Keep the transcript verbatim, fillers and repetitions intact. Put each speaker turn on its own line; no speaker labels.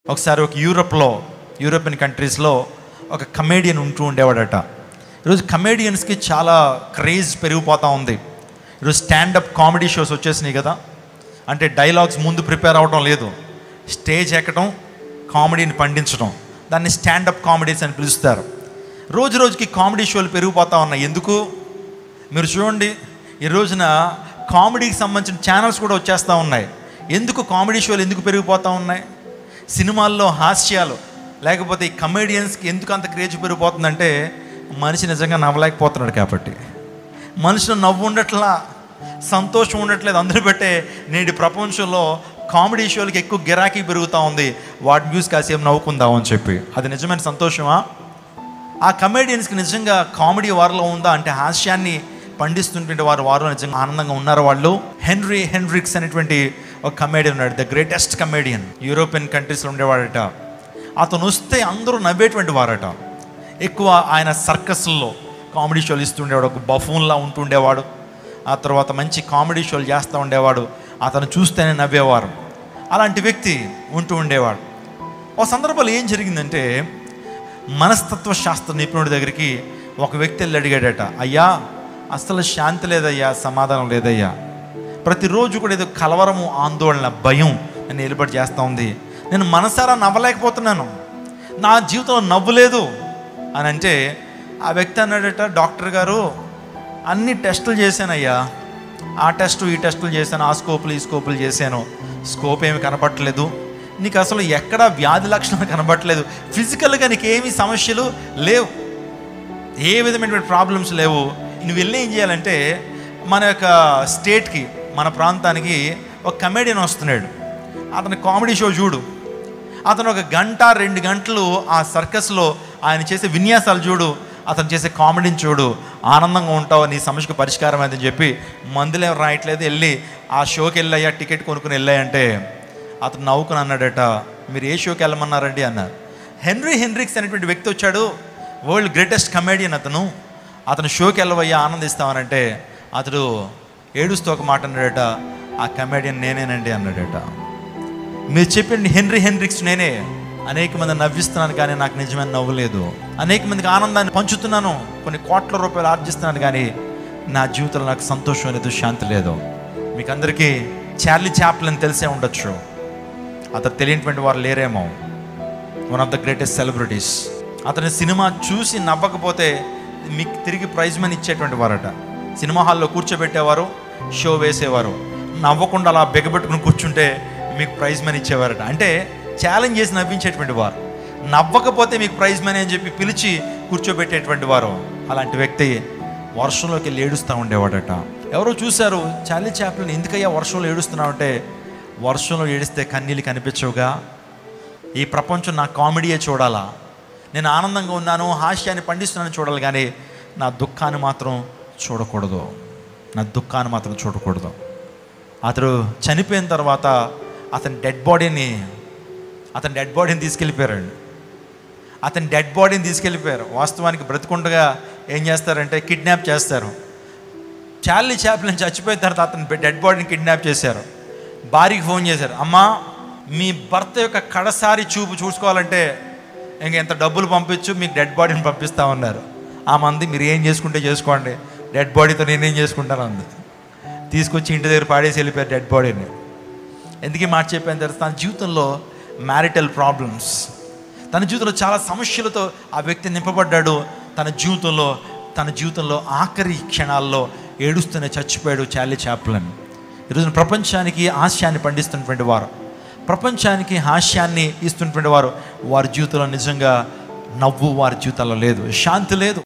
ఒకసారి ఒక యూరోప్లో యూరోపియన్ కంట్రీస్లో ఒక కమేడియన్ ఉంటూ ఉండేవాడట. ఈరోజు కమేడియన్స్కి చాలా క్రేజ్ పెరిగిపోతూ ఉంది. ఈరోజు స్టాండప్ కామెడీ షోస్ వచ్చేసినాయి కదా. అంటే డైలాగ్స్ ముందు ప్రిపేర్ అవ్వడం లేదు, స్టేజ్ ఎక్కడం, కామెడీని పండించడం, దాన్ని స్టాండప్ కామెడీస్ అని పిలుస్తారు. రోజు రోజుకి కామెడీ షోలు పెరిగిపోతూ ఉన్నాయి. ఎందుకు మీరు చూడండి, ఈ రోజున కామెడీకి సంబంధించిన ఛానల్స్ కూడా వచ్చేస్తూ ఉన్నాయి. ఎందుకు కామెడీ షోలు ఎందుకు పెరిగిపోతూ ఉన్నాయి? సినిమాల్లో హాస్యాలు లేకపోతే ఈ కమేడియన్స్కి ఎందుకు అంత క్రేజ్ పెరిగిపోతుందంటే మనిషి నిజంగా నవ్వలేకపోతున్నాడు కాబట్టి. మనిషిలో నవ్వు ఉండట్లా, సంతోషం ఉండట్లేదు. అందరూ పెట్టే నేటి ప్రపంచంలో కామెడీ షోలకి ఎక్కువ గిరాకీ పెరుగుతూ ఉంది. వాటి న్యూస్ కాసేపు నవ్వుకుందాం అని చెప్పి, అది నిజమైన సంతోషమా? ఆ కమేడియన్స్కి నిజంగా కామెడీ వారిలో ఉందా అంటే హాస్యాన్ని పండిస్తుంటే వారు వారు నిజంగా ఆనందంగా ఉన్నారు వాళ్ళు. హెన్రీ హెన్రిక్స్ అనేటువంటి ఒక కమేడియన్ ఉన్నాడు, ద గ్రేటెస్ట్ కమేడియన్. యూరోపియన్ కంట్రీస్లో ఉండేవాడట. అతను వస్తే అందరూ నవ్వేటువంటి వారట. ఎక్కువ ఆయన సర్కస్ల్లో కామెడీ షోలు ఇస్తుండేవాడు, ఒక బఫూన్లా ఉంటుండేవాడు. ఆ తర్వాత మంచి కామెడీ షోలు చేస్తూ ఉండేవాడు. అతను చూస్తేనే నవ్వేవారు. అలాంటి వ్యక్తి ఉంటూ ఉండేవాడు. ఒక సందర్భంలో ఏం జరిగిందంటే, మనస్తత్వ శాస్త్ర నిపుణుడి దగ్గరికి ఒక వ్యక్తి వెళ్ళి అడిగాడట, అయ్యా అసలు శాంతి లేదయ్యా, సమాధానం లేదయ్యా, ప్రతిరోజు కూడా ఏదో కలవరము, ఆందోళన, భయం నన్ను ఏలుబడి చేస్తూ ఉంది. నేను మనసారా నవ్వలేకపోతున్నాను, నా జీవితంలో నవ్వు లేదు అని అంటే, ఆ వ్యక్తి అన్నాడట, డాక్టర్ గారు అన్ని టెస్టులు చేశానయ్యా, ఆ టెస్టు ఈ టెస్టులు చేశాను, ఆ స్కోపులు ఈ స్కోపులు చేశాను, స్కోప్ ఏమి కనపట్టలేదు, నీకు అసలు ఎక్కడా వ్యాధి లక్షణాలు కనబట్టలేదు, ఫిజికల్గా నీకు ఏమీ సమస్యలు లేవు, ఏ విధమైనటువంటి ప్రాబ్లమ్స్ లేవు. నువ్వు వెళ్ళి ఏం చేయాలంటే, మన యొక్క స్టేట్కి, మన ప్రాంతానికి ఒక కమేడియన్ వస్తున్నాడు, అతని కామెడీ షో చూడు, అతను ఒక గంట రెండు గంటలు ఆ సర్కస్లో ఆయన చేసే విన్యాసాలు చూడు, అతను చేసే కామెడీని చూడు, ఆనందంగా ఉంటావు, నీ సమస్యకు పరిష్కారం అదని చెప్పి, మందులేం రాయట్లేదు, వెళ్ళి ఆ షోకి వెళ్ళాయా, టికెట్ కొనుక్కుని వెళ్ళాయంటే అతను నవ్వుకుని అన్నాడట, మీరు ఏ షోకి వెళ్ళమన్నారండి అన్నారు. హెన్రీ హెన్రిక్స్ అనేటువంటి వ్యక్తి వచ్చాడు, వరల్డ్ గ్రేటెస్ట్ కమేడియన్ అతను, అతను షోకి వెళ్ళవయ్యా ఆనందిస్తామనంటే అతడు ఏడుస్తూ ఒక మాట అన్నాడట, ఆ కమేడియన్ నేనేనండి అన్నాడట. మీరు చెప్పండి, హెన్రీ హెన్రిక్స్ నేనే, అనేక మంది నవ్విస్తున్నాను కానీ నాకు నిజమైన నవ్వు లేదు, అనేక మందికి ఆనందాన్ని పంచుతున్నాను, కొన్ని కోట్ల రూపాయలు ఆర్జిస్తున్నాను కానీ నా జీవితంలో నాకు సంతోషం లేదు, శాంతి లేదు. మీకు అందరికీ చార్లీ చాప్లిన్ తెలిసే ఉండొచ్చు, అతను తెలియనటువంటి వారు లేరేమో. One of the greatest celebrities. అతని సినిమా చూసి నవ్వకపోతే మీకు తిరిగి ప్రైజ్ మనీ ఇచ్చేటువంటి వారట. సినిమా హాల్లో కూర్చోబెట్టేవారు, షో వేసేవారు, నవ్వకుండా అలా బెగబెట్టుకుని కూర్చుంటే మీకు ప్రైజ్ మనీ ఇచ్చేవారట. అంటే ఛాలెంజ్ చేసి నవ్వించేటువంటి వారు, నవ్వకపోతే మీకు ప్రైజ్ మనీ అని చెప్పి పిలిచి కూర్చోబెట్టేటువంటి వారు. అలాంటి వ్యక్తి వర్షంలోకి వెళ్ళి ఏడుస్తూ ఉండేవాడట. ఎవరో చూశారు, చార్లీ చాప్లిన్ ఎందుకయ్యా వర్షంలో ఏడుస్తున్నావు అంటే, వర్షంలో ఏడిస్తే కన్నీళ్ళు కనిపించవుగా, ఈ ప్రపంచం నా కామెడీయే చూడాలా, నేను ఆనందంగా ఉన్నాను, హాస్యాన్ని పండిస్తున్నాను చూడాలి కానీ నా దుఃఖాన్ని మాత్రం చూడకూడదు, నా దుఃఖాన్ని మాత్రం చూడకూడదు. అతడు చనిపోయిన తర్వాత అతని డెడ్ బాడీని అతని డెడ్ బాడీని తీసుకెళ్ళిపోయారండి. అతని డెడ్ బాడీని తీసుకెళ్ళిపోయారు. వాస్తవానికి బ్రతికుండగా ఏం చేస్తారంటే కిడ్నాప్ చేస్తారు. చార్లీ చాప్లిన్ చచ్చిపోయిన తర్వాత అతని డెడ్ బాడీని కిడ్నాప్ చేశారు. భార్యకి ఫోన్ చేశారు, అమ్మా మీ భర్త యొక్క కడసారి చూపు చూసుకోవాలంటే ఇంక ఎంత డబ్బులు పంపించు, మీకు డెడ్ బాడీని పంపిస్తా ఉన్నారు. ఆ మంది మీరు ఏం చేసుకుంటే చేసుకోండి, డెడ్ బాడీతో నేనేం చేసుకుంటాను అంది. తీసుకొచ్చి ఇంటి దగ్గర పాడేసి వెళ్ళిపోయారు డెడ్ బాడీని. ఎందుకు మాట చెప్పాను తెలుసు, తన జీవితంలో మ్యారిటల్ ప్రాబ్లమ్స్, తన జీవితంలో చాలా సమస్యలతో ఆ వ్యక్తి నింపబడ్డాడు. తన జీవితంలో తన జీవితంలో ఆఖరి క్షణాల్లో ఏడుస్తూనే చచ్చిపోయాడు చార్లీ చాప్లిన్. ఈరోజు ప్రపంచానికి హాస్యాన్ని పండిస్తున్నటువంటి వారు, ప్రపంచానికి హాస్యాన్ని ఇస్తున్నటువంటి వారు, వారి జీవితంలో నిజంగా నవ్వు వారి జీవితాల్లో లేదు, శాంతి లేదు.